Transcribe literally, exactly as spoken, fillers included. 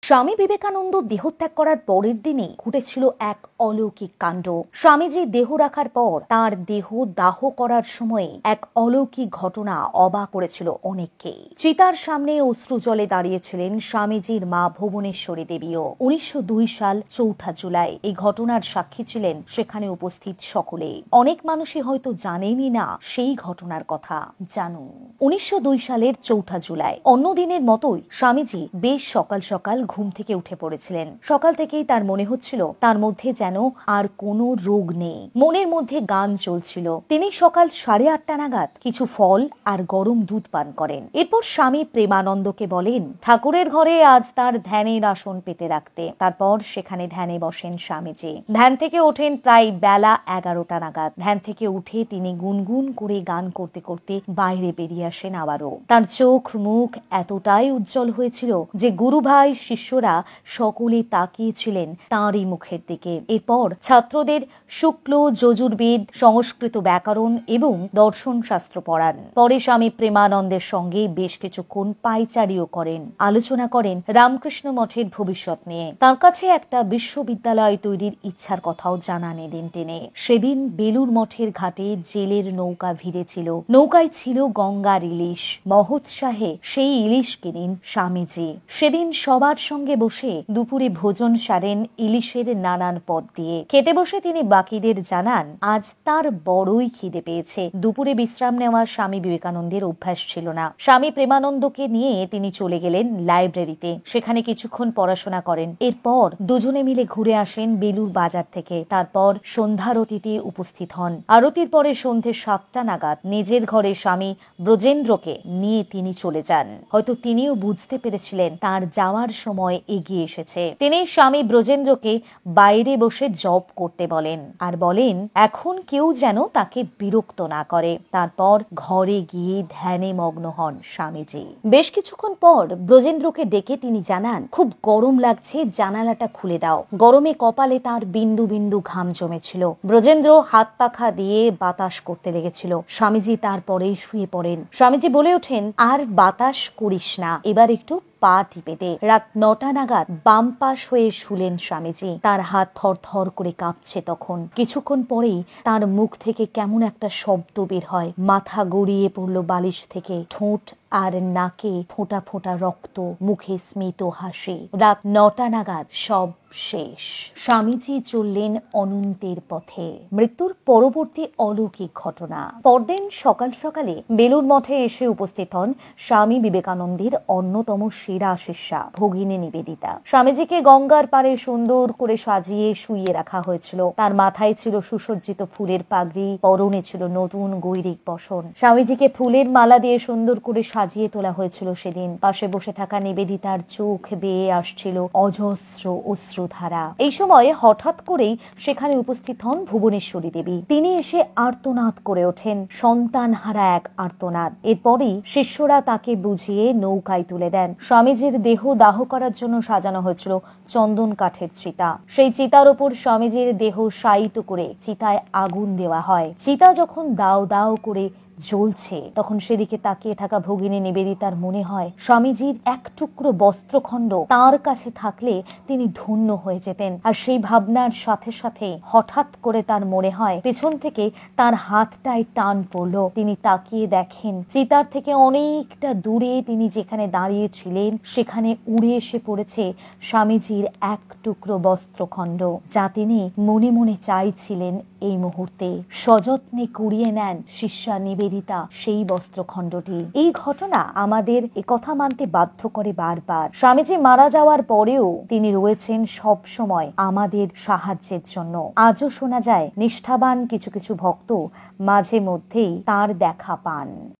স্বামী বিবেকানন্দ দেহত্যাগ করার পরের দিনই ঘটেছিল এক অলৌকিক কাণ্ড। স্বামীজি দেহ রাখার পর তার দেহ দাহ করার সময়ে এক অলৌকিক ঘটনা অবাক করেছিল অনেককে। চিতার সামনে অশ্রু জলে দাঁড়িয়েছিলেন স্বামীজির মা ভুবনেশ্বরী দেবীও। উনিশশো দুই সাল চৌঠা জুলাই এই ঘটনার সাক্ষী ছিলেন সেখানে উপস্থিত সকলে। অনেক মানুষই হয়তো জানেনই না সেই ঘটনার কথা। জানুন, উনিশশো দুই সালের চৌঠা জুলাই অন্য দিনের মতোই স্বামীজি বেশ সকাল সকাল ঘুম থেকে উঠে পড়েছিলেন। সকাল থেকেই তার মনে হচ্ছিল তার মধ্যে যেন আর কোনো রোগ নেই। মনের মধ্যে গান চলছিল। তিনি সকাল সাড়ে আটটা নাগাদ কিছু ফল আর গরম দুধ পান করেন। এরপর স্বামী প্রেমানন্দকে বলেন ঠাকুরের ঘরে আজ তার ধ্যানের আসন পেতে রাখতে। তারপর সেখানে ধ্যানে বসেন স্বামীজি। ধ্যান থেকে ওঠেন প্রায় বেলা এগারোটা নাগাদ। ধ্যান থেকে উঠে তিনি গুনগুন করে গান করতে করতে বাইরে বেরিয়ে আসেন আবারও। তার চোখ মুখ এতটাই উজ্জ্বল হয়েছিল যে গুরু ভাই শিষ্যরা সকলে তাকিয়েছিলেন তাঁরই মুখের দিকে। এরপর ছাত্রদের শুক্ল যজুর্বেদ, সংস্কৃত ব্যাকরণ এবং দর্শন শাস্ত্র পড়ান। পরে স্বামী প্রেমানন্দের সঙ্গে বেশ কিছুক্ষণ পায়চারিও করেন, আলোচনা করেন রামকৃষ্ণ মঠের ভবিষ্যৎ নিয়ে। তার কাছে একটা বিশ্ববিদ্যালয় তৈরির ইচ্ছার কথাও জানান এদিন তিনি। সেদিন বেলুর মঠের ঘাটে জেলের নৌকা ভিড়েছিল। নৌকায় ছিল গঙ্গার ইলিশ। মহোৎসাহে সেই ইলিশ কিনেন স্বামীজি। সেদিন সবার সঙ্গে বসে দুপুরে ভোজন সারেন ইলিশের নানান পদ দিয়ে। খেতে বসে তিনি বাকিদের জানান আজ তার বড়ই খিদে পেয়েছে। দুপুরে বিশ্রাম নেওয়া স্বামী বিবেকানন্দের অভ্যাস ছিল না। স্বামী প্রেমানন্দকে নিয়ে তিনি চলে গেলেন লাইব্রেরিতে। সেখানে কিছুক্ষণ পড়াশোনা করেন। এরপর দুজনে মিলে ঘুরে আসেন বেলুর বাজার থেকে। তারপর সন্ধ্যারতিতে উপস্থিত হন। আরতির পরে সন্ধ্যে সাতটা নাগাদ নিজের ঘরে স্বামী ব্রজেন্দ্রকে নিয়ে তিনি চলে যান। হয়তো তিনিও বুঝতে পেরেছিলেন তার যাওয়ার সময় এগিয়ে এসেছে। তিনি স্বামী ব্রজেন্দ্রকে বাইরে বসে জপ করতে বলেন আর বলেন এখন কেউ যেন তাকে বিরক্ত না করে। তারপর ঘরে গিয়ে ধ্যানে মগ্ন হন স্বামীজি। বেশ কিছুক্ষণ পর ব্রজেন্দ্রকে ডেকে তিনি জানান খুব গরম লাগছে, জানালাটা খুলে দাও। গরমে কপালে তার বিন্দু বিন্দু ঘাম জমেছিল। ব্রজেন্দ্র হাত পাখা দিয়ে বাতাস করতে লেগেছিল। স্বামীজি তারপরেই শুয়ে পড়েন। স্বামীজি বলে ওঠেন আর বাতাস করিস না, এবার একটু পা টিপে দে। রাত নটা নাগাদ বাম পাশ হয়ে শুলেন স্বামীজি। তার হাত থর থর করে কাঁপছে তখন। কিছুক্ষণ পরেই তার মুখ থেকে কেমন একটা শব্দ বের হয়। মাথা গড়িয়ে পড়ল বালিশ থেকে। ঠোঁট আর নাকে ফোঁটা ফোঁটা রক্ত, মুখে স্মিত হাসি। রাত নটা নাগাদ সব শেষ। স্বামীজি চললেন অনন্তের পথে। মৃত্যুর পরবর্তী অলৌকিক ঘটনা। পরদিন সকাল সকালে বেলুর মঠে এসে উপস্থিত হন স্বামী বিবেকানন্দের অন্যতম সেরা শিষ্যা ভগিনী নিবেদিতা। স্বামীজিকে গঙ্গার পাড়ে সুন্দর করে সাজিয়ে শুইয়ে রাখা হয়েছিল। তার মাথায় ছিল সুসজ্জিত ফুলের পাগড়ি, পরনে ছিল নতুন গৈরিক বসন। স্বামীজিকে ফুলের মালা দিয়ে সুন্দর করে সাজিয়ে তোলা হয়েছিল সেদিন। পাশে বসে থাকা নিবেদিতার চোখ বেয়ে আসছিল অজস্র অশ্রুধারা। এই সময় হঠাৎ করেই সেখানে উপস্থিত হন ভুবনেশ্বরী দেবী। তিনি এসে আর্তনাদ করে ওঠেন, সন্তান হারা এক আর্তনাদ। এরপরই শিষ্যরা তাকে বুঝিয়ে নৌকায় তুলে দেন। স্বামীজির দেহ দাহ করার জন্য সাজানো হয়েছিল চন্দন কাঠের চিতা। সেই চিতার ওপর স্বামীজির দেহ শায়িত করে চিতায় আগুন দেওয়া হয়। চিতা যখন দাও দাও করে জ্বলছে তখন সেদিকে তাকিয়ে থাকা ভগিনী নিবেদিতার মনে হয় স্বামীজির এক টুকরো বস্ত্রখণ্ড তার কাছে থাকলে তিনি ধন্য হয়ে যেতেন। আর সেই ভাবনার সাথে সাথে হঠাৎ করে তার মনে হয় পেছন থেকে তার হাতটায় টান পড়ল। তিনি তাকিয়ে দেখেন চিতার থেকে অনেকটা দূরে তিনি যেখানে দাঁড়িয়ে ছিলেন সেখানে উড়ে এসে পড়েছে স্বামীজির এক টুকরো বস্ত্রখণ্ড, যা তিনি মনে মনে চাইছিলেন এই মুহূর্তে। সযত্নে কুড়িয়ে নেন শিষ্যা নিবেদিতা সেই বস্ত্রখণ্ডটি। এই ঘটনা আমাদের এ কথা মানতে বাধ্য করে বারবার। স্বামীজি মারা যাওয়ার পরেও তিনি রয়েছেন সব সময় আমাদের সাহায্যের জন্য। আজও শোনা যায় নিষ্ঠাবান কিছু কিছু ভক্ত মাঝে মধ্যেই তার দেখা পান।